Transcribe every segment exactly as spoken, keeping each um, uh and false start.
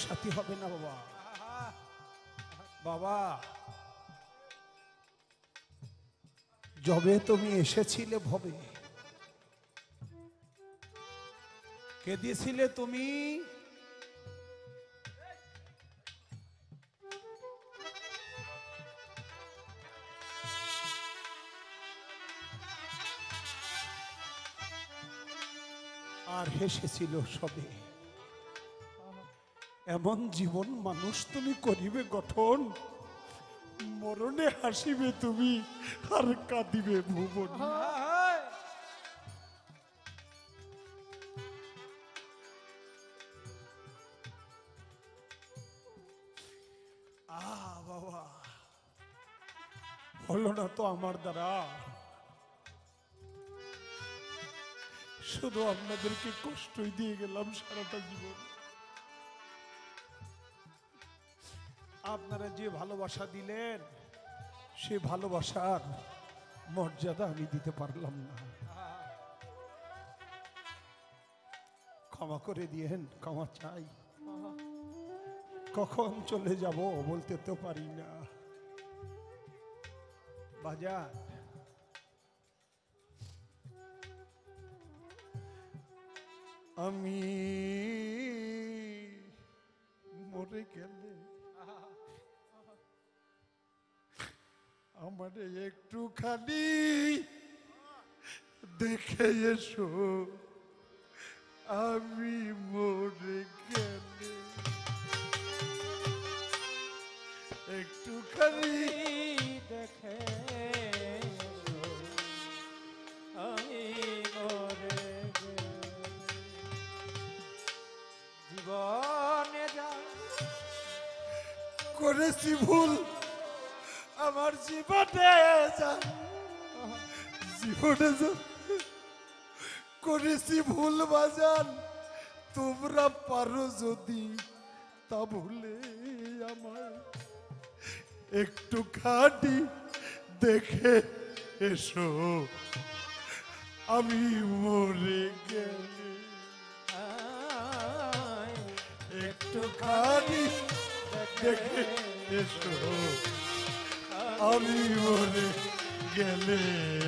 সাথী হবে না বাবা। বাবা যবে তুমি এসেছিলে ভবে কেঁদেছিলে তুমি, আর হেসেছিল সবে। এমন জীবন মানুষ তুমি করিবে গঠন, মরণে হাসিবে তুমি আর কাঁদিবে ভুবন। আহ বাবা, হলো না তো আমার দ্বারা, শুধু আপনাদেরকে কষ্টই দিয়ে গেলাম সারাটা জীবন। আপনারা যে ভালোবাসা দিলেন সে ভালোবাসার মর্যাদা আমি দিতে পারলাম না। ক্ষমা করে দিয়েন, ক্ষমা চাই। কখন চলে যাব বলতে তো পারি না। বাজার আমি মরে গেলে আমারে একটুখানি দেখে এসো, আমি মরে গেলে একটুখানি দেখে আমি মরে জীবনে যা করেছি ভুল, আমার জীবনে যা জীবনে যা করেছি ভুল বাজান, তোমরা পারো যদি তা ভুলে আমায় একটু খাটি দেখে এসো, আমি মরে গেলে একটু খাটি দেখে এসো, আমি মরে গেলে।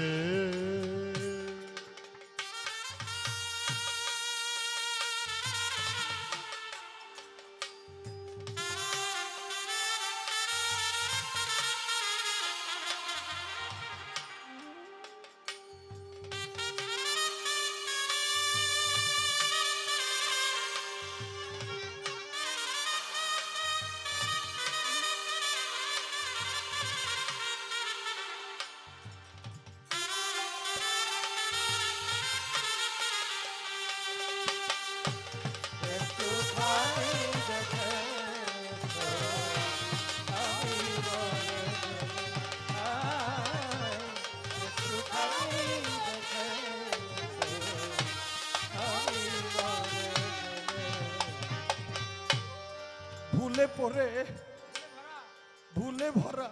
ভুলে পড়ে ভুলে ভরা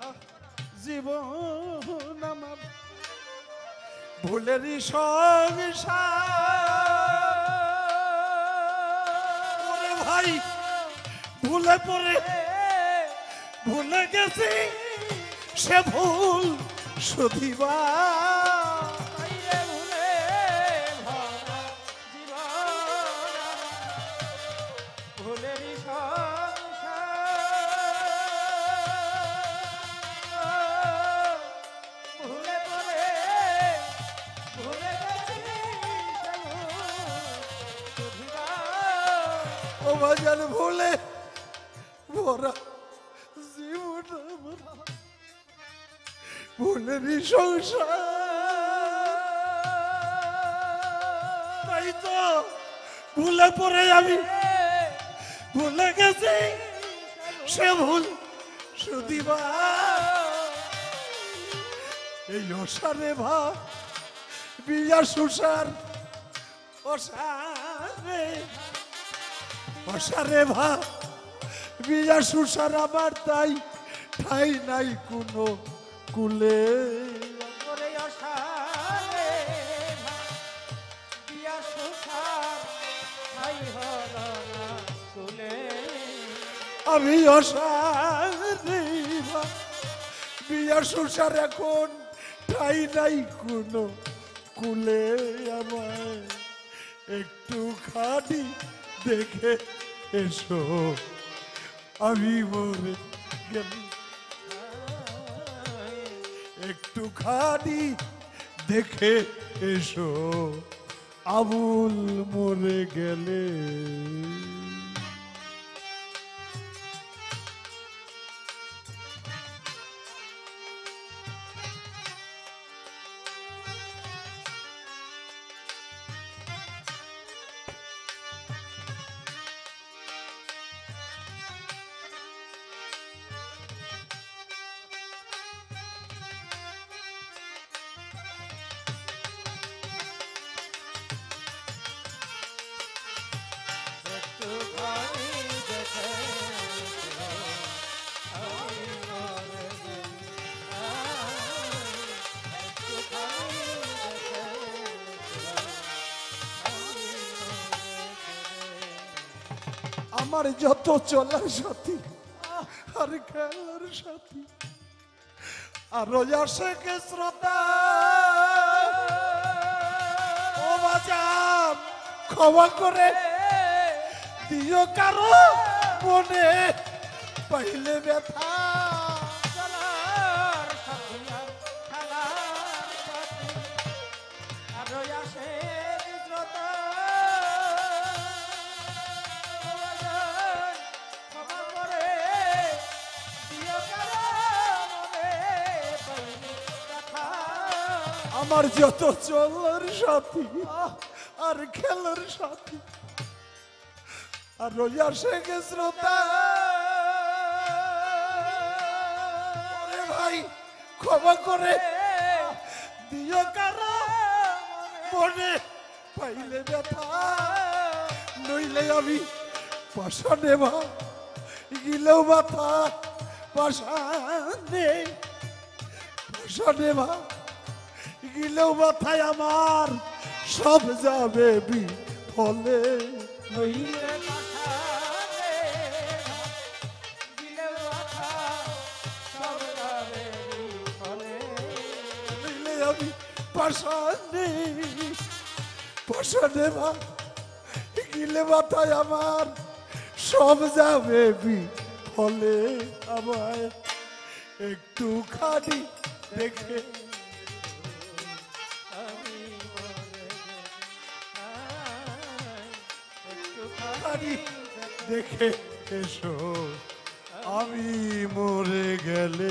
জীবন আমার, ভুলেরই সংসার ভাই, ভুলে পড়ে ভুলে গেছি সে ভুল শুধিবা, ভজন ভুলে ভরা জীবন ভুলেরই সংসার, তাই তো ভুলে পড়ে আমি ভুলে গেছি সে ভুল শুধিবা, এই অসারে ভা বিয়া সুসার অসারে অসারে ভা বিয়া সুসার আমার, তাই ঠাই নাই কোনো কুলে, অসারে বিয়া সুসার ঠাই হল না কুলে। আমি অসারে বিয়া সংসার এখন ঠাই নাই কোনো কুলে আমায় একটু খানি দেখে এসো আমি মরে গেলে একটু খানি দেখে এসো আবুল মরে গেলে একটুখানি দেখে আমি মরে গেলে একটুখানি দেখে আমি মরে গেলে আমার যত চলার সাথী আর খেলার সাথী আর আসে কে শ্রোতা ও বাজার ক্ষমা করে দিও কারো মনে পাইলে ব্যথা চলার সাথী আর খেলার সাথী আর আসে বিদ্রোতা ক্ষমা করে দিও কারো মনে পাইলে ব্যথা আমার যত চলার সাথী আর খেলার সাথী আর আসে কে শ্রোতা ওরে ভাই ক্ষমা করে দিও কারো মনে পাইলে ব্যথা নইলে আমি পাশানে বা গিলেও ব্যথা পাশানে পাশানে বা গিলেও ব্যথায় আমার সব যাবে বিফলে নইলে পাঠালে দিলে কথা সব যাবে বিফলে নইলে আমি পাশানে পাশানে বা গিলে ব্যথায় আমার সব যাবে বিফলে আমায় একটু খানি দেখে আমি মরে গেলে খানি একটুখানি দেখে এসো আমি মরে গেলে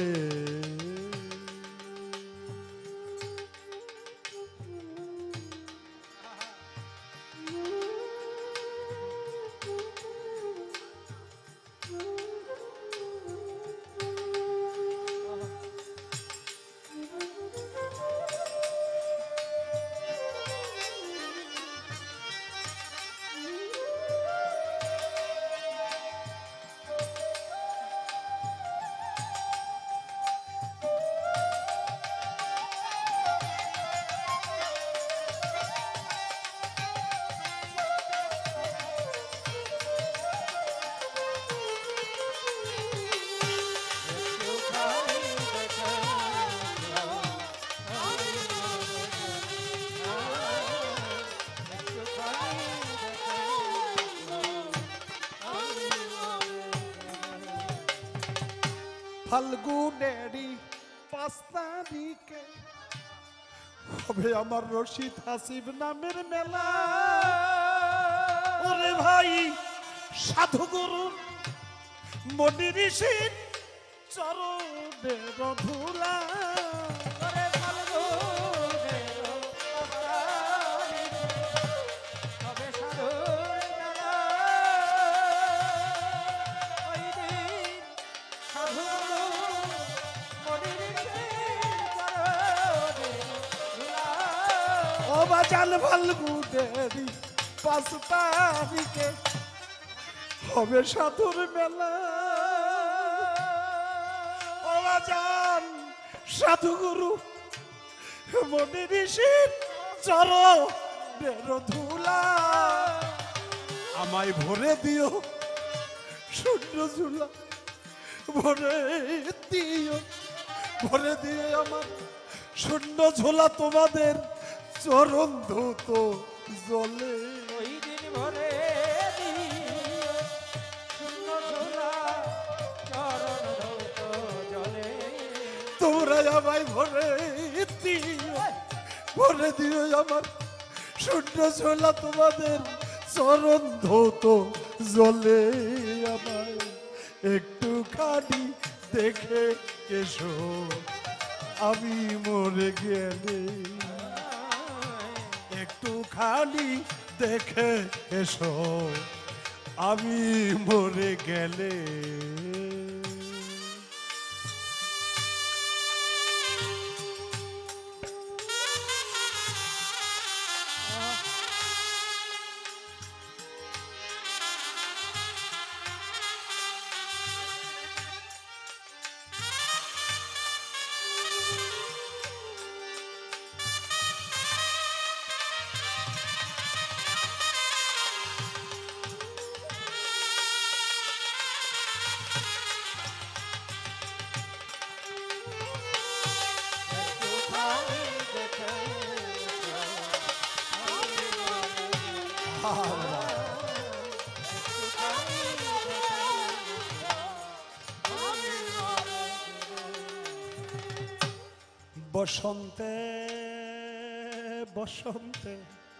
একটুখানি দেখে আমি মরে গেলে একটুখানি দেখে আমি মরে গেলে ফাল্গুনেরই পাঁচ তারিখে হবে আমার রশিদ হাসিব নামের মেলা ওরে ভাই সাধু গুরু মনি ঋষির চরণের ধুলা করে ফাল্গুনের অবতারিণী, তবে সাধুর মেলা। ওই দিন সাধুগুরু মনি ঋষির চরণে ধুলা। ও বাজাল ফাল্গুনেরই পাঁচ তারিখে হবে সাধুর মেলা ও বাজান সাধু গুরু মনি ঋষির চরণের ধুলা আমায় ভরে দিও শূন্য ঝুলা ভরে দিও, ভরে দিয়ে আমার শূন্য ঝোলা তোমাদের চরণ ধৌত জলে। ওই দিন ভরে দিও শূন্য ঝোলা চরণ ধৌত জলে। তোমরা আমায় ভরে দিও, ভরে দিও আমার শূন্য ঝোলা তোমাদের চরণ ধৌত জলে। আমায় একটুখানি দেখে এসো আমি মরে গেলে, একটুখানি দেখে এসো আমি মরে গেলে। একটুখানি দেখে একটুখানি বসন্তে বসন্তে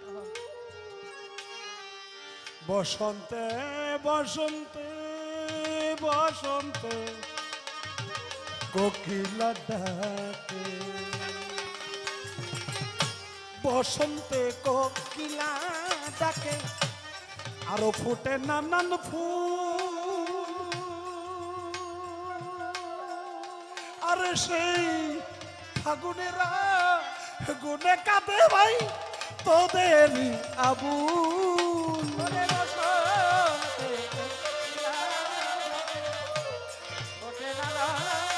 বসন্তে বসন্তে বসন্তে কোকিলা ডাকে, বসন্তে কোকিলা ডাকে আরো ফুটে নানান ফুল। আরে সেই ফাগুনেরা গুনে কাঁদে ভাই তোদের আবুল। ওরে বসন্তে কোকিলা ডাকে, ওঠে নানা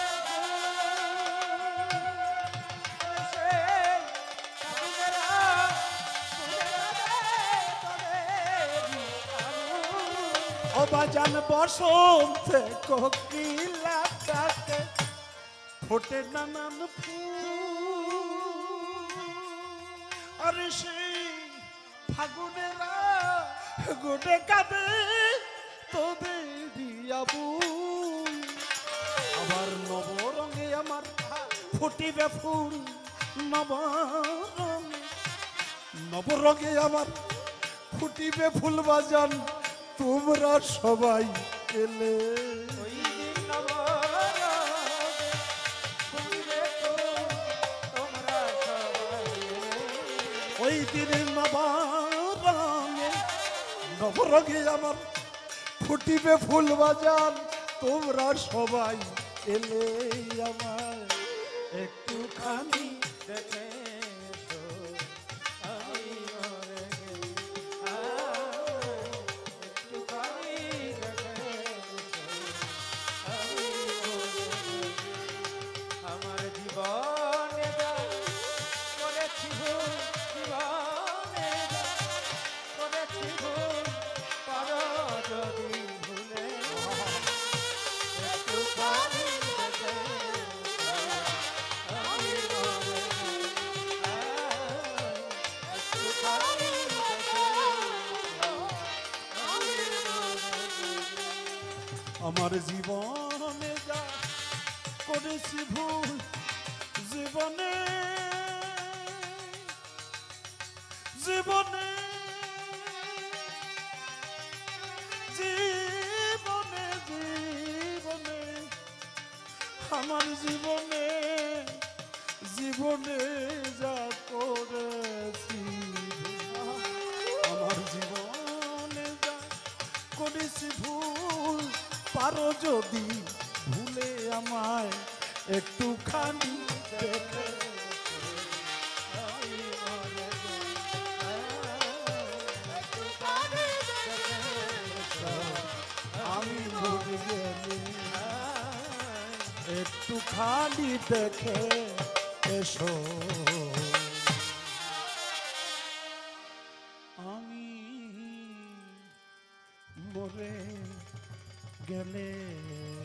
ফুল। সেই ফাগুনেরা ফুলে কাঁদে তোদেরই আবুল। ও বাজান বসন্তে কোকিলা ডাকে ফোটে নানান ফুল। আরে সেই ফাগুনেরা গুনে কাঁদে তোদের আবুল। আবার নবরঙে আমার ফুটিবে ফুল, নবরঙে নবরঙে আমার ফুটিবে ফুল বাজান তোমরা সবাই এলে। ওই দিন নবরঙে ফুটিবে ফুল, তোমরা সবাই এলে। ওই দিনের নবরঙে নবরঙে আমার ফুটিবে ফুল বাজান তোমরা সবাই এলে। আমার একটুখানি দেখে এসো, আমি মরে গেছি। আয়, একটুখানি দেখে এসো, আমি মরে গেছি। আমার জীবনে যা করেছি ভুল, জীবনে যা করেছি ভুল, পারো যদি ভুলে একটুখানি দেখে এসো, আমি মরে গেছি। আয়, একটুখানি দেখে এসো, আমি মরে গেছি। আমার জীবনে যা করেছি ভুল, জীবনে জীবনে জীবনে জীবনে আমার জীবনে জীবনে যা করেছি, আমার জীবনে যা করেছি ভুল, পারো যদি ভুলে আমায় একটুখানি দেখে আমি মরে গেছি। একটুখানি দেখে এসো, আমি মরে গেলে একটুখানি দেখে এসো আমি মরে গেলে। রে